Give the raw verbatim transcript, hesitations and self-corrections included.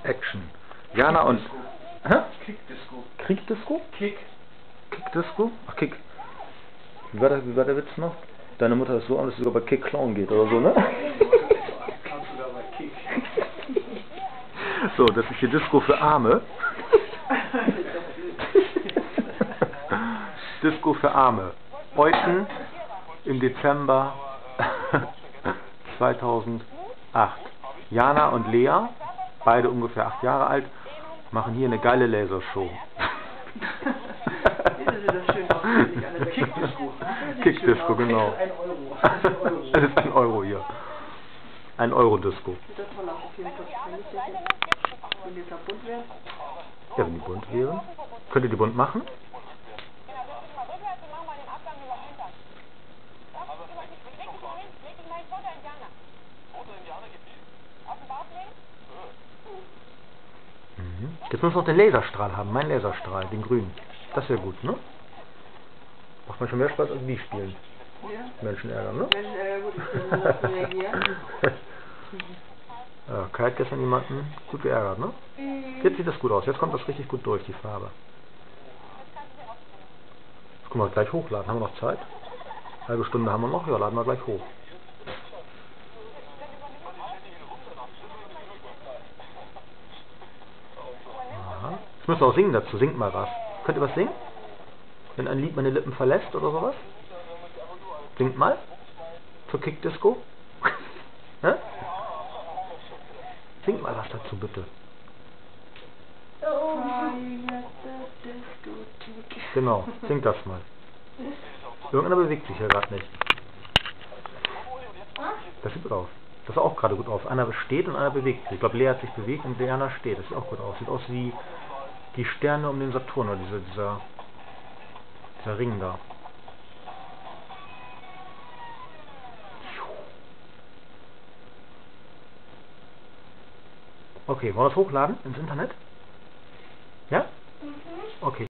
Action. Jana und... Hä? Kick-Disco. Krieg-Disco? Kick. Kick-Disco? Ach, Kick. Wie war, der, wie war der Witz noch? Deine Mutter ist so an, dass sie sogar bei Kick klauen geht oder so, ne? Kannst du da bei Kick. So, das ist hier Disco für Arme. Disco für Arme. Beuthen im Dezember zweitausendacht. Jana und Lea, beide ungefähr acht Jahre alt, machen hier eine geile Lasershow. Kick-Disco. Kick-Disco, genau. Ein Euro. Das ist ein Euro hier. Ein Euro-Disco. Das soll auch auf jeden Fall peinlich sein. Wenn die jetzt bunt wären. Ja, wenn die bunt wären. Könnt ihr die bunt machen? Mhm. Jetzt muss noch den Laserstrahl haben, mein Laserstrahl, den grünen. Das wäre gut, ne? Macht man schon mehr Spaß als die spielen. Ja. Menschen ärgern, ne? Menschen ärgern, gut, ich kann nicht reagieren. Ja, Kai hat gestern jemanden gut geärgert, ne? Jetzt sieht das gut aus, jetzt kommt das richtig gut durch, die Farbe. Jetzt können wir gleich hochladen, haben wir noch Zeit? Halbe Stunde haben wir noch, ja, laden wir gleich hoch. Aha. Jetzt müsst ihr auch singen dazu, singt mal was. Könnt ihr was singen? Wenn ein Lied meine Lippen verlässt oder sowas? Singt mal. Zur Kick-Disco. Hä? Singt mal was dazu, bitte. Genau, singt das mal. Irgendeiner bewegt sich ja gerade nicht. Das sieht gut aus. Das sah auch gerade gut aus. Einer steht und einer bewegt sich. Ich glaube, Lea hat sich bewegt und Diana steht. Das sieht auch gut aus. Sieht aus wie die Sterne um den Saturn oder dieser, dieser, dieser Ring da. Okay, wollen wir das hochladen ins Internet? Ja? Okay.